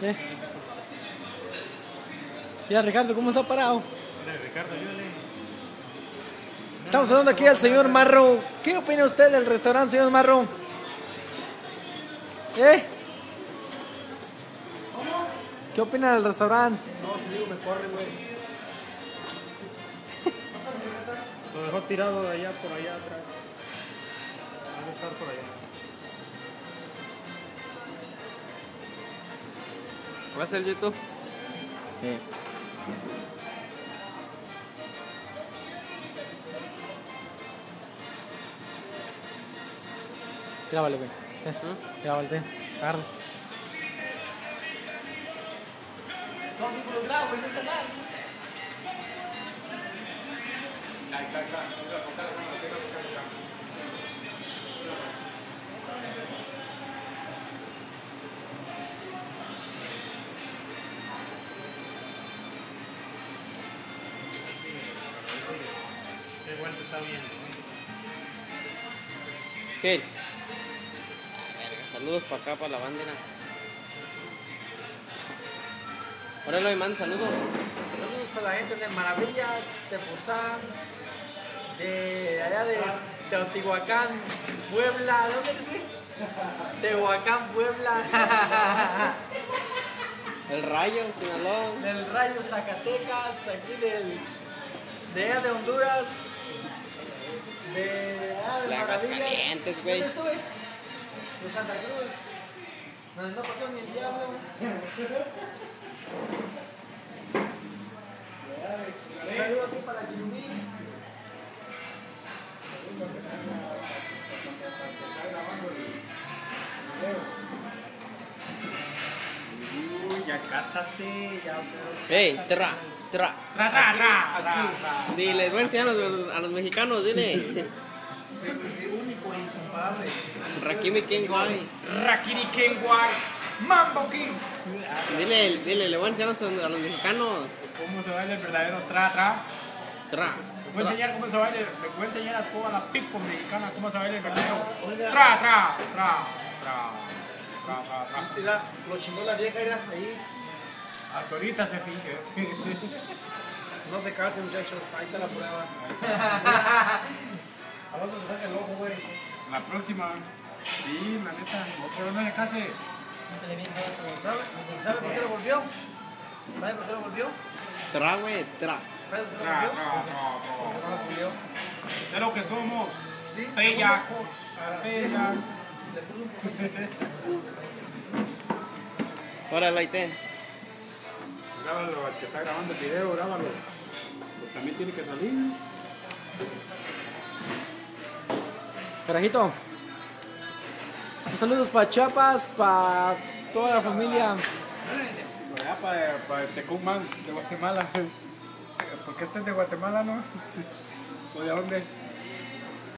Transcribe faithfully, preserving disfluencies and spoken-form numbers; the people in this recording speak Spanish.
¿Eh? Mira Ricardo, ¿cómo está parado? Mira Ricardo, yo le... Estamos hablando aquí al señor Marro. ¿Qué opina usted del restaurante, señor Marro? ¿Eh? ¿Qué opina del restaurante? No, si digo me corre, güey. Lo dejó tirado de allá por allá atrás. Debe estar por allá. ¿Vas a el YouTube? Sí. Grábale, güey. ¿Mm? Grábale, ten. Agarra. No, lo grabo, no está mal. Igual te está bien. ¿Qué? Saludos para acá, para la bandera. Órale, y manda saludos. Saludos para la gente de Maravillas, de Pozán, de allá de Teotihuacán, Puebla. ¿De dónde eres, güey? Tehuacán, Puebla. El Rayo, Sinaloa. Del Rayo, Zacatecas, aquí del, de allá de Honduras. De allá de De Aguascalientes, güey. ¿Dónde estuve? De Santa Cruz. Donde no pasó ni el diablo. Saludos aquí para Quilumí. Uy, ya cásate, ya. Ey, tra, tra. Tra, tra, tra, tra, tra. Dile, voy a enseñar a los, a los mexicanos, dile. Único e incomparable. Rakimi King Guay. Rakiri Kenway, Mambo King. Dile, dile, le voy a enseñar a los, a los mexicanos. ¿Cómo se baila el verdadero tra, tra? Tra. Les voy a enseñar cómo se baila, les voy a enseñar a toda la people mexicana cómo se baila el verdadero tra, tra, tra, tra, tra, tra, tra. Mira, lo chingó la vieja, era ahí. Hasta ahorita se fije. No se casen, muchachos. Ahí está la prueba. Al otro te saca el ojo, güey. La próxima. Sí, la neta. Pero no se case. ¿Sabe? ¿Sabe por qué lo volvió? ¿Sabe por qué lo volvió? Tra, güey, tra. ¿Sabe por qué lo Tra, volvió? tra, tra, Porque tra. no lo volvió. De lo que somos. Sí. Bellacos. Bellacos. Le puso un poquito. Órale, ahí ten. Grábalo, al que está grabando el video, grábalo. Pues también tiene que salir. Carajito. Un saludos para Chiapas, para toda la familia. Por allá para, para Tecumán, de Guatemala. ¿Por qué este es de Guatemala, no? ¿O de dónde?